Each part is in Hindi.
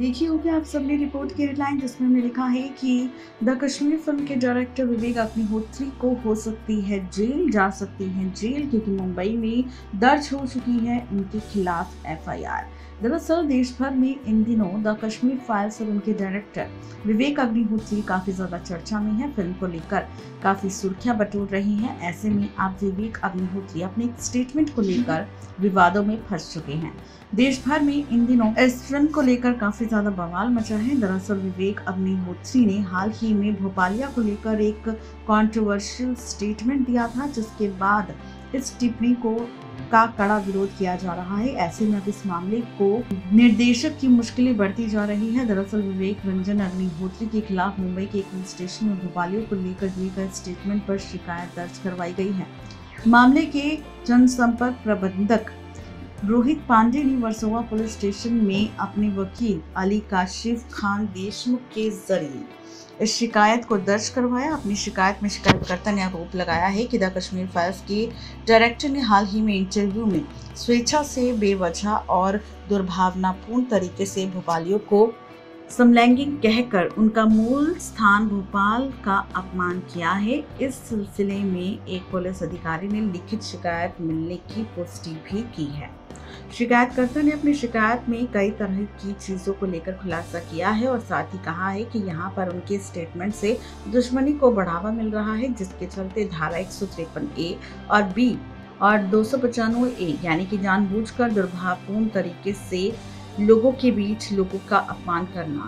देखी होगी आप सबने रिपोर्ट की हेडलाइन, जिसमें हमने लिखा है कि द कश्मीर फिल्म के डायरेक्टर विवेक अग्निहोत्री को हो सकती है जेल, जा सकती है जेल, क्योंकि मुंबई में दर्ज हो चुकी है उनके खिलाफ एफआईआर। दरअसल देश भर में इन दिनों द कश्मीर फाइल्स और उनके डायरेक्टर विवेक अग्निहोत्री काफी ज्यादा चर्चा में है। फिल्म को लेकर काफी सुर्खियां बटोर रही हैं। ऐसे में अब विवेक अग्निहोत्री अपने एक स्टेटमेंट को लेकर विवादों में फंस चुके हैं। देश भर में इन दिनों इस फिल्म को लेकर काफी ज्यादा बवाल मचा है। दरअसल विवेक अग्निहोत्री ने हाल ही में भोपालिया को लेकर एक कंट्रोवर्शियल स्टेटमेंट दिया था, जिसके बाद इस टिप्पणी का कड़ा विरोध किया जा रहा है। ऐसे में अब इस मामले को निर्देशक की मुश्किलें बढ़ती जा रही है। दरअसल विवेक रंजन अग्निहोत्री के खिलाफ मुंबई के एक पुलिस स्टेशन में भोपालिया को लेकर दिए गए स्टेटमेंट पर शिकायत दर्ज करवाई गई है। मामले के जनसंपर्क प्रबंधक रोहित पांडे ने वर्सोवा पुलिस स्टेशन में अपने वकील अली काशिफ खान देशमुख के जरिए इस शिकायत को दर्ज करवाया। अपनी शिकायत में शिकायतकर्ता ने आरोप लगाया है कि द कश्मीर फाइल्स के डायरेक्टर ने हाल ही में इंटरव्यू में स्वेच्छा से बेवजह और दुर्भावनापूर्ण तरीके से भोपालियों को समलैंगिक कहकर उनका मूल स्थान भोपाल का अपमान किया है। इस सिलसिले में एक पुलिस अधिकारी ने लिखित शिकायत मिलने की पुष्टि भी की है। शिकायतकर्ता ने अपनी शिकायत में कई तरह की चीजों को लेकर खुलासा किया है और साथ ही कहा है कि यहाँ पर उनके स्टेटमेंट से दुश्मनी को बढ़ावा मिल रहा है, जिसके चलते धारा 153A और B और 295A यानी कि जानबूझकर दुर्भावपूर्ण तरीके से लोगों के बीच लोगों का अपमान करना,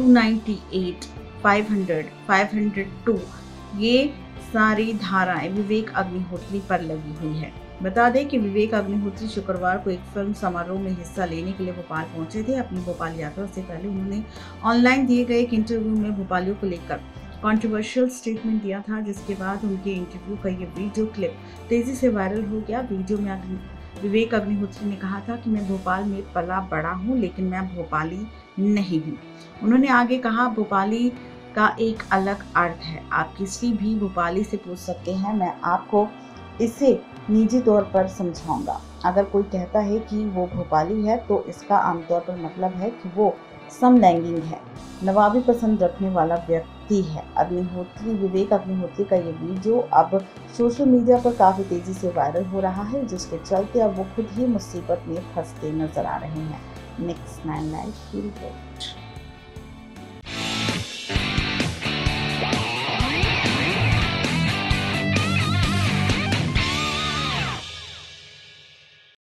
298, 500, 502 ये सारी धाराएं विवेक अग्निहोत्री पर लगी हुई है। बता दें कि विवेक अग्निहोत्री शुक्रवार को एक फिल्म समारोह में हिस्सा लेने के लिए भोपाल पहुंचे थे। अपनी भोपाल यात्रा से पहले उन्होंने ऑनलाइन दिए गए एक इंटरव्यू में भोपालियों को लेकर कंट्रोवर्शियल स्टेटमेंट दिया था, जिसके बाद उनके इंटरव्यू का ये वीडियो क्लिप तेजी से वायरल हो गया। वीडियो में विवेक अग्निहोत्री ने कहा था कि मैं भोपाल में पला बड़ा हूँ, लेकिन मैं भोपाली नहीं हूँ। उन्होंने आगे कहा, भोपाली का एक अलग अर्थ है, आप किसी भी भोपाली से पूछ सकते हैं, मैं आपको इसे निजी तौर पर समझाऊंगा। अगर कोई कहता है कि वो भोपाली है तो इसका आमतौर पर मतलब है कि वो समलैंगिक है, नवाबी पसंद रखने वाला व्यक्ति है। विवेक अग्निहोत्री का ये वीडियो अब सोशल मीडिया पर काफी तेजी से वायरल हो रहा है, जिसके चलते अब वो खुद ही मुसीबत में फंसते नजर आ रहे हैं। नेक्स्ट 9 लाइव की रिपोर्ट।